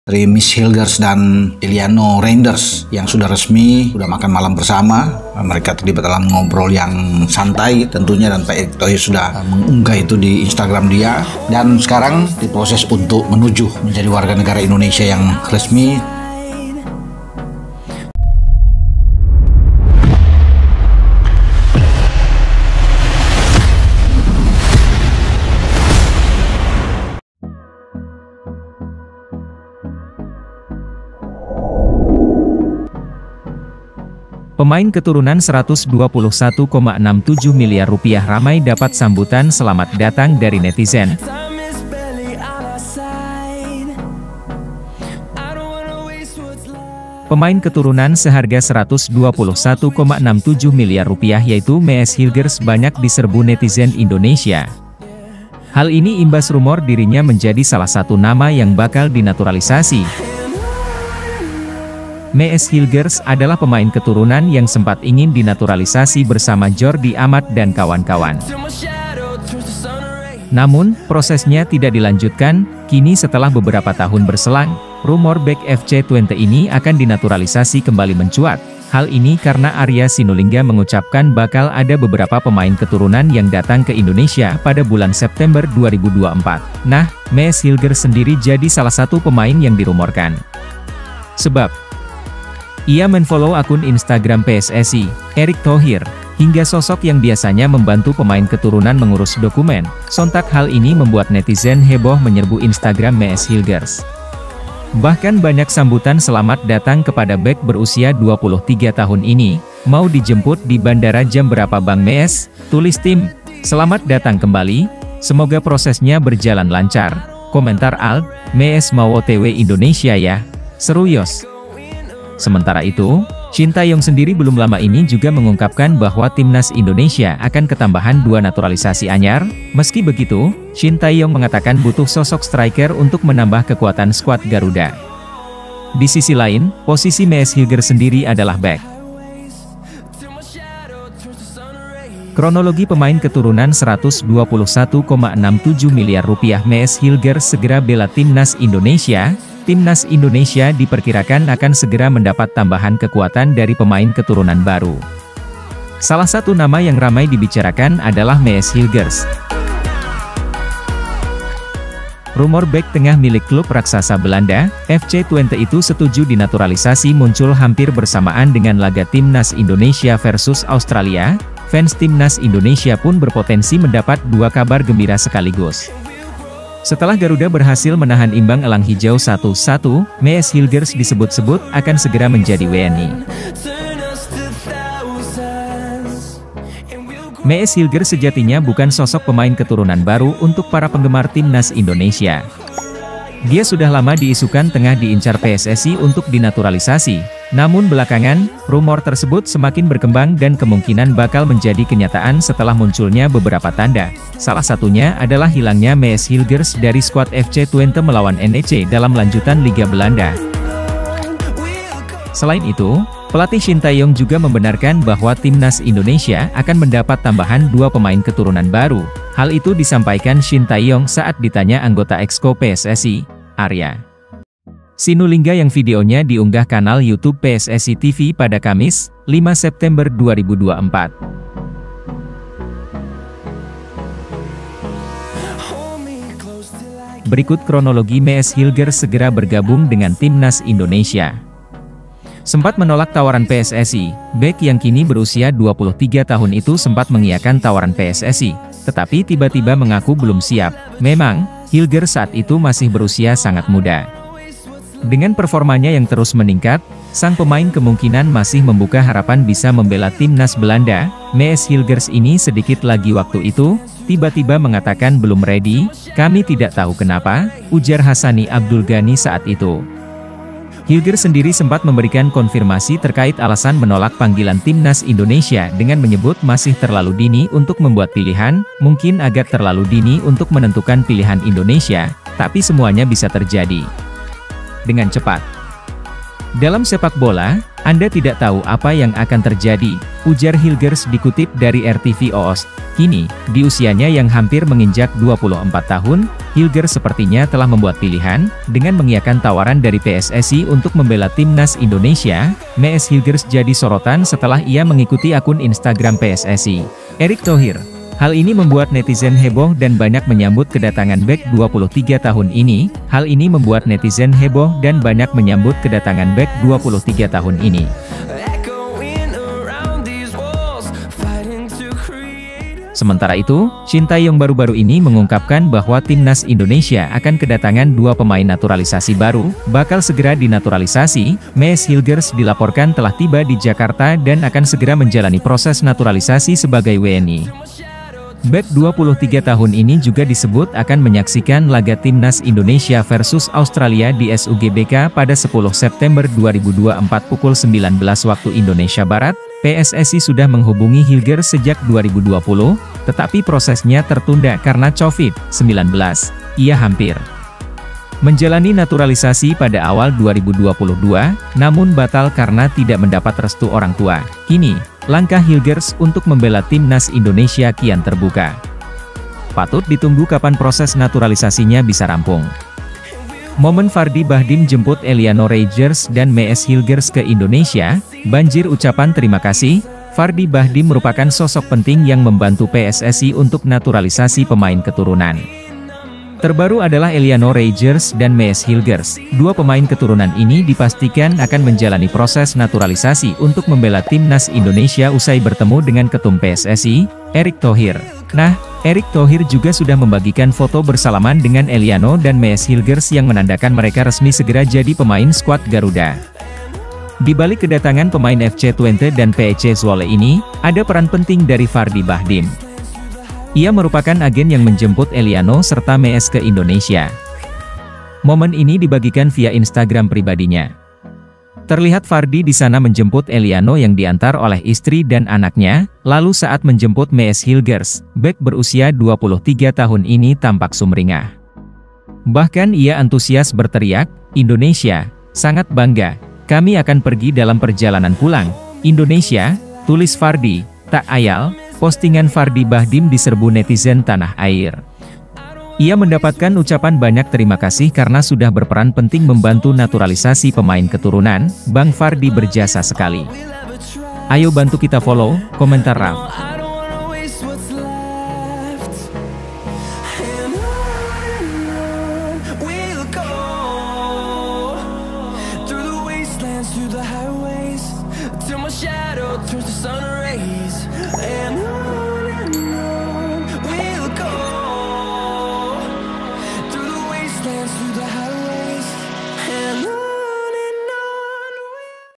dari Miss Hilgers dan Iliano Reinders yang sudah resmi sudah makan malam bersama. Mereka terlibat dalam ngobrol yang santai tentunya, dan Pak Erick Thohir sudah mengunggah itu di Instagram dia, dan sekarang diproses untuk menuju menjadi warga negara Indonesia yang resmi. Pemain keturunan 121,67 miliar rupiah ramai dapat sambutan selamat datang dari netizen. Pemain keturunan seharga 121,67 miliar rupiah yaitu Mees Hilgers banyak diserbu netizen Indonesia. Hal ini imbas rumor dirinya menjadi salah satu nama yang bakal dinaturalisasi. Mees Hilgers adalah pemain keturunan yang sempat ingin dinaturalisasi bersama Jordi Amat dan kawan-kawan. Namun, prosesnya tidak dilanjutkan. Kini setelah beberapa tahun berselang, rumor Back FC20 ini akan dinaturalisasi kembali mencuat. Hal ini karena Arya Sinulinga mengucapkan bakal ada beberapa pemain keturunan yang datang ke Indonesia pada bulan September 2024. Nah, Mees Hilgers sendiri jadi salah satu pemain yang dirumorkan. Sebab ia menfollow akun Instagram PSSI, Erick Thohir, hingga sosok yang biasanya membantu pemain keturunan mengurus dokumen. Sontak hal ini membuat netizen heboh menyerbu Instagram Mees Hilgers. Bahkan banyak sambutan selamat datang kepada bek berusia 23 tahun ini. Mau dijemput di bandara jam berapa Bang Mees? Tulis tim, selamat datang kembali, semoga prosesnya berjalan lancar. Komentar Alt, Mees mau OTW Indonesia ya, seru yos. Sementara itu, Shin Tae-yong sendiri belum lama ini juga mengungkapkan bahwa timnas Indonesia akan ketambahan 2 naturalisasi anyar. Meski begitu, Shin Tae-yong mengatakan butuh sosok striker untuk menambah kekuatan skuad Garuda. Di sisi lain, posisi Mees Hilgers sendiri adalah back. Kronologi pemain keturunan 121,67 miliar rupiah Mees Hilgers segera bela timnas Indonesia. Timnas Indonesia diperkirakan akan segera mendapat tambahan kekuatan dari pemain keturunan baru. Salah satu nama yang ramai dibicarakan adalah Mees Hilgers. Rumor bek tengah milik klub raksasa Belanda, FC20 itu setuju dinaturalisasi muncul hampir bersamaan dengan laga timnas Indonesia versus Australia. Fans timnas Indonesia pun berpotensi mendapat 2 kabar gembira sekaligus. Setelah Garuda berhasil menahan imbang Elang Hijau 1-1, Mees Hilgers disebut-sebut akan segera menjadi WNI. Mees Hilgers sejatinya bukan sosok pemain keturunan baru untuk para penggemar timnas Indonesia. Dia sudah lama diisukan tengah diincar PSSI untuk dinaturalisasi. Namun belakangan, rumor tersebut semakin berkembang dan kemungkinan bakal menjadi kenyataan setelah munculnya beberapa tanda. Salah satunya adalah hilangnya Mees Hilgers dari skuad FC20 melawan NEC dalam lanjutan Liga Belanda. Selain itu, pelatih Shin Tae-yong juga membenarkan bahwa timnas Indonesia akan mendapat tambahan 2 pemain keturunan baru. Hal itu disampaikan Shin Tae-yong saat ditanya anggota Exco PSSI, Arya Sinulinga yang videonya diunggah kanal YouTube PSSI TV pada Kamis, 5 September 2024. Berikut kronologi Mees Hilgers segera bergabung dengan timnas Indonesia. Sempat menolak tawaran PSSI, bek yang kini berusia 23 tahun itu sempat mengiyakan tawaran PSSI, tetapi tiba-tiba mengaku belum siap. Memang, Hilgers saat itu masih berusia sangat muda. Dengan performanya yang terus meningkat, sang pemain kemungkinan masih membuka harapan bisa membela timnas Belanda. Mees Hilgers ini sedikit lagi waktu itu, tiba-tiba mengatakan belum ready, kami tidak tahu kenapa, ujar Hassani Abdul Ghani saat itu. Hilgers sendiri sempat memberikan konfirmasi terkait alasan menolak panggilan timnas Indonesia dengan menyebut masih terlalu dini untuk membuat pilihan, mungkin agak terlalu dini untuk menentukan pilihan Indonesia, tapi semuanya bisa terjadi dengan cepat. Dalam sepak bola, Anda tidak tahu apa yang akan terjadi, ujar Hilgers dikutip dari RTV Oost. Kini, di usianya yang hampir menginjak 24 tahun, Hilgers sepertinya telah membuat pilihan, dengan mengiyakan tawaran dari PSSI untuk membela timnas Indonesia. Mees Hilgers jadi sorotan setelah ia mengikuti akun Instagram PSSI. Erick Thohir. Hal ini membuat netizen heboh dan banyak menyambut kedatangan bek 23 tahun ini. Hal ini membuat netizen heboh dan banyak menyambut kedatangan bek 23 tahun ini. Sementara itu, Sintayong baru-baru ini mengungkapkan bahwa timnas Indonesia akan kedatangan 2 pemain naturalisasi baru, bakal segera dinaturalisasi. Mees Hilgers dilaporkan telah tiba di Jakarta dan akan segera menjalani proses naturalisasi sebagai WNI. Bek 23 tahun ini juga disebut akan menyaksikan laga timnas Indonesia versus Australia di SUGBK pada 10 September 2024 pukul 19 waktu Indonesia Barat. PSSI sudah menghubungi Hilgers sejak 2020, tetapi prosesnya tertunda karena COVID-19. Ia hampir menjalani naturalisasi pada awal 2022, namun batal karena tidak mendapat restu orang tua. Kini, langkah Hilgers untuk membela timnas Indonesia kian terbuka. Patut ditunggu kapan proses naturalisasinya bisa rampung. Momen Fardy Bahdim jemput Eliano Reijers dan Mees Hilgers ke Indonesia, banjir ucapan terima kasih. Fardy Bahdim merupakan sosok penting yang membantu PSSI untuk naturalisasi pemain keturunan. Terbaru adalah Eliano Reijers dan Mees Hilgers. 2 pemain keturunan ini dipastikan akan menjalani proses naturalisasi untuk membela timnas Indonesia usai bertemu dengan Ketum PSSI, Erick Thohir. Nah, Erick Thohir juga sudah membagikan foto bersalaman dengan Eliano dan Mees Hilgers yang menandakan mereka resmi segera jadi pemain skuad Garuda. Di balik kedatangan pemain FC Twente dan PEC Zwolle ini, ada peran penting dari Fardy Bahdim. Ia merupakan agen yang menjemput Eliano serta Mees ke Indonesia. Momen ini dibagikan via Instagram pribadinya. Terlihat Fardy di sana menjemput Eliano yang diantar oleh istri dan anaknya, lalu saat menjemput Mees Hilgers, bek berusia 23 tahun ini tampak sumringah. Bahkan ia antusias berteriak, "Indonesia, sangat bangga, kami akan pergi dalam perjalanan pulang. Indonesia," tulis Fardy. Tak ayal, postingan Fardy Bahdim diserbu netizen tanah air. Ia mendapatkan ucapan banyak terima kasih karena sudah berperan penting membantu naturalisasi pemain keturunan. Bang Fardy berjasa sekali. Ayo bantu kita follow, komentar Raf. Through the wastelands, through the highways, till my shadow turns to sun.